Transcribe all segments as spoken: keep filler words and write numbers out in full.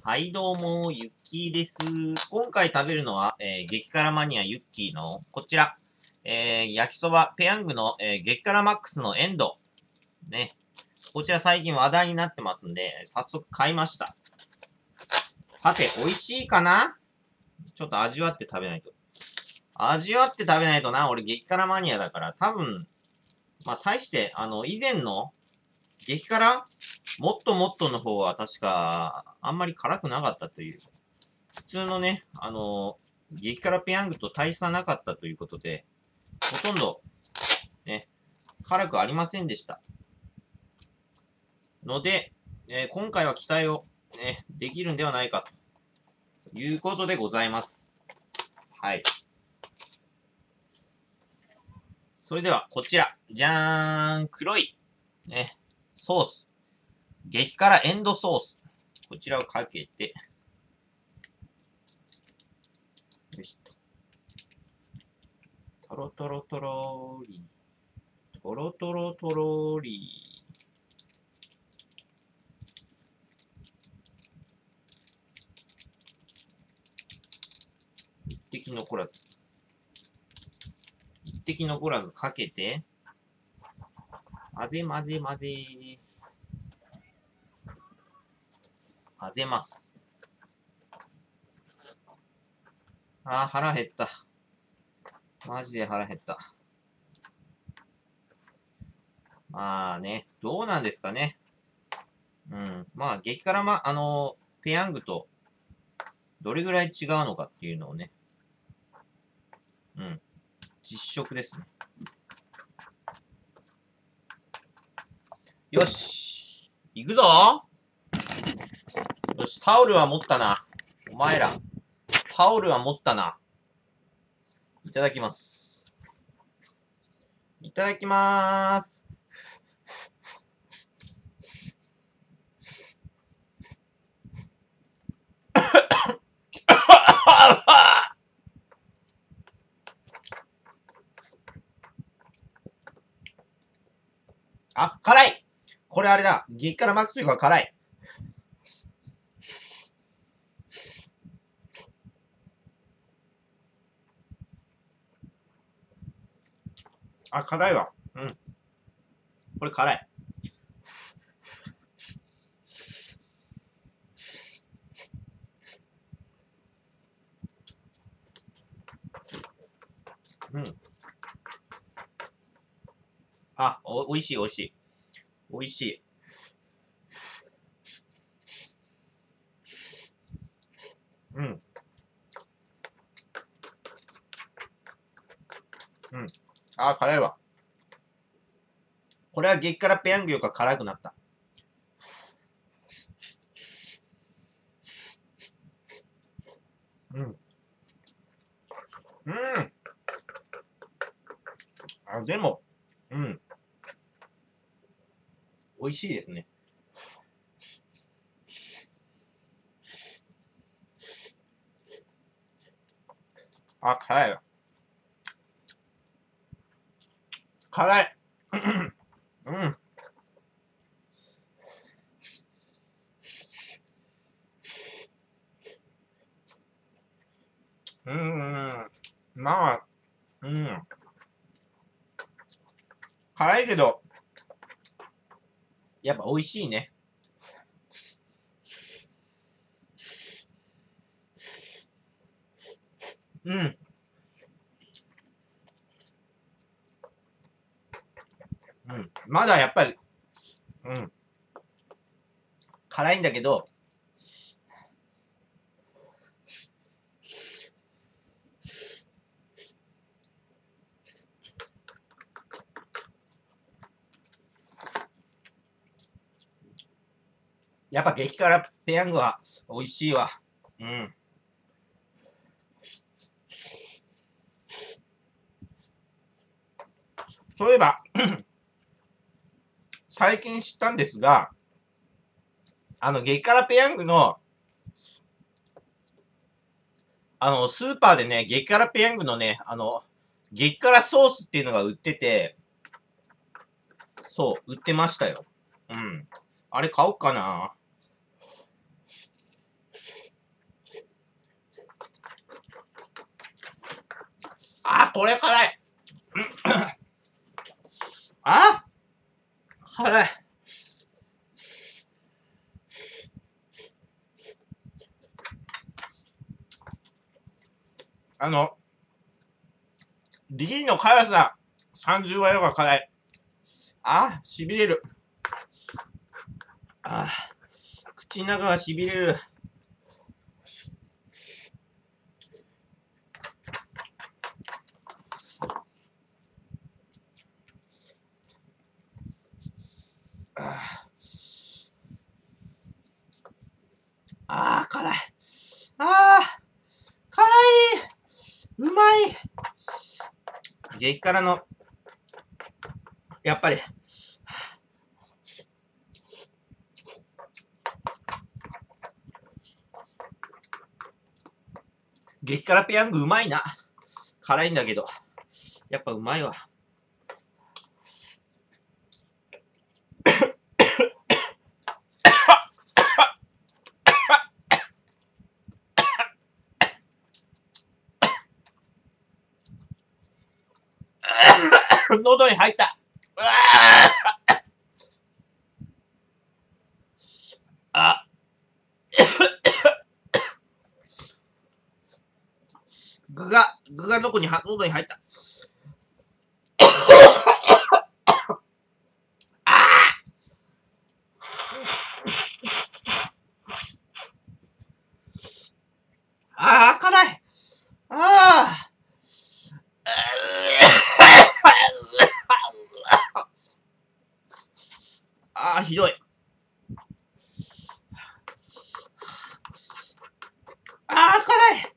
はい、どうも、ゆっきーです。今回食べるのは、えー、激辛マニアゆっきーのこちら、えー、焼きそばペヤングの、えー、激辛マックスのエンド。ね。こちら最近話題になってますんで、早速買いました。さて、美味しいかな？ちょっと味わって食べないと。味わって食べないとな、俺激辛マニアだから、多分、まあ、大して、あの、以前の激辛もっともっとの方は確か、あんまり辛くなかったという。普通のね、あのー、激辛ペヤングと大差なかったということで、ほとんど、ね、辛くありませんでした。ので、えー、今回は期待を、ね、できるんではないかということでございます。はい。それでは、こちら。じゃーん。黒い、ね、ソース。激辛エンドソース。こちらをかけて、よしと。トロトロトローリー。トロトロトローリー。一滴残らず。一滴残らずかけて、混ぜ混ぜ混ぜ。混ぜます。あー、腹減った。マジで腹減った。まあね、どうなんですかね。うん。まあ、激辛ま、あのー、ペヤングと、どれぐらい違うのかっていうのをね。うん。実食ですね。よし。行くぞ。よし、タオルは持ったな。お前ら。タオルは持ったな。いただきます。いただきまーす。あ、辛い。これあれだ。激辛マックスよりか辛い。あ、辛いわ。うん。これ辛い。うん。あ、お、おいしいおいしい。おいしい。うん。うん。あ、辛いわ。これは激辛ペヤングよりか辛くなった。うん。うん。あ、でも、うん。美味しいですね。あ、辛いわ。辛い。うん。うん。まあ、うん。辛いけど、やっぱ美味しいね。うん。うん。まだやっぱり、うん。辛いんだけど、やっぱ激辛ペヤングは美味しいわ。うん。そういえば、最近知ったんですが、あの、激辛ペヤングの、あの、スーパーでね、激辛ペヤングのね、あの、激辛ソースっていうのが売ってて、そう、売ってましたよ。うん。あれ買おうかな。 あー、これ辛い。あ辛い。あの、D の辛さ、さんじゅうばいの方が辛い。あー、痺れる。あー、口の中が痺れる。あー、辛い。あー、辛い。うまい。激辛の、やっぱり、激辛ペヤングうまいな。辛いんだけど、やっぱうまいわ。喉に入った。あ、具が、具がどこには、喉に入った。ああ、辛い。ああ。ああ、ひどい。ああ、辛い。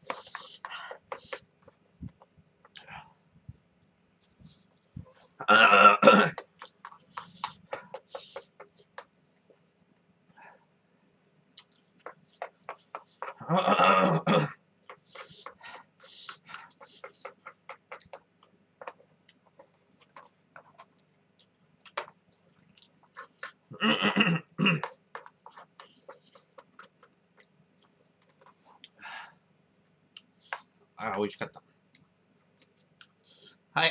ああ。ああ、美味しかった。はい。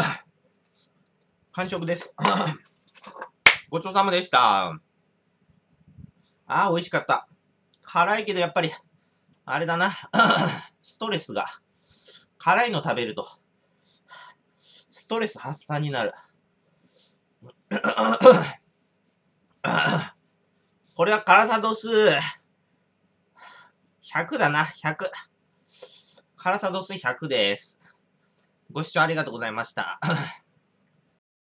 完食です。ごちそうさまでした。ああ、美味しかった。辛いけどやっぱり、あれだな。ストレスが。辛いの食べると、ストレス発散になる。これは辛さ度数、ひゃくだな、ひゃく。辛さ度数ひゃくです。ご視聴ありがとうございました。